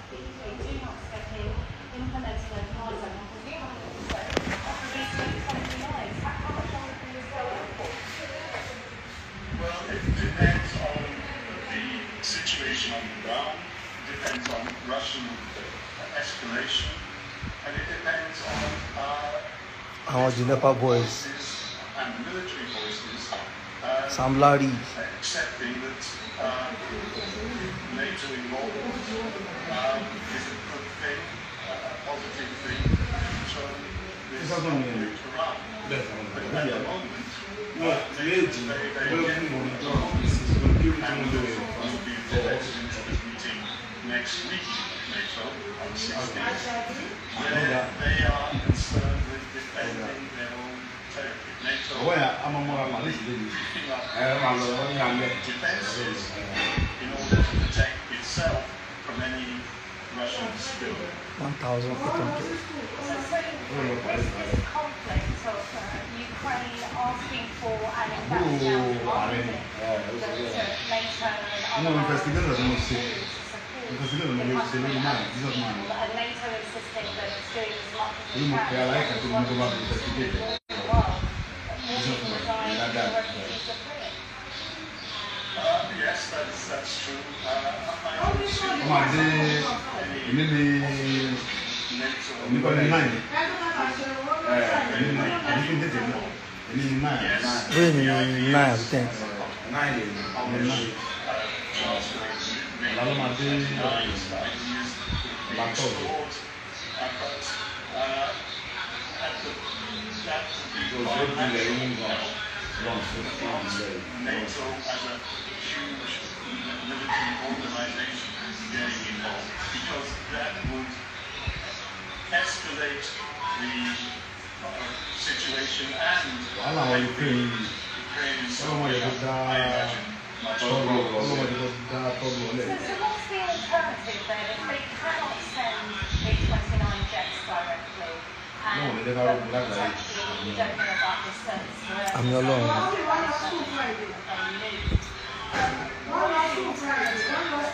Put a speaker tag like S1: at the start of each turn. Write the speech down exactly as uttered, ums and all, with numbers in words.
S1: Well, it depends on the situation on the ground, depends on Russian escalation, and it depends on uh,
S2: our Jinepa boys
S1: and military voices uh,
S2: Samlari
S1: accepting that uh, NATO involvement um, is a good thing, a positive thing, so this conflict around. But at the moment, uh, NATO is very, very difficult at the moment, and will be the president is meeting next week, NATO, on the sixteenth. They, they are concerned with defending their own territory. NATO keeping up defenses in order to protect itself from any Russian spill.
S2: one thousand eight hundred.
S3: So, so this conflict of uh, Ukraine asking for an investment army that uh, NATO and other countries to support the country, and NATO insisting that it's doing as much as it can to work with the world, moving the line to refugees are fleeing.
S1: Uh, yes, that's, that's true. Uh, I don't see any Yes.
S2: Really nine, I think.
S1: Nine. NATO as a huge military organization getting involved because that would escalate the uh, situation and make the Ukrainian soldiers, I imagine, much more.
S3: So, so what's the alternative then if they cannot send B twenty-nine jets directly? And but potentially we don't know about the service for
S2: I'm your Lord.
S3: What is the alternative?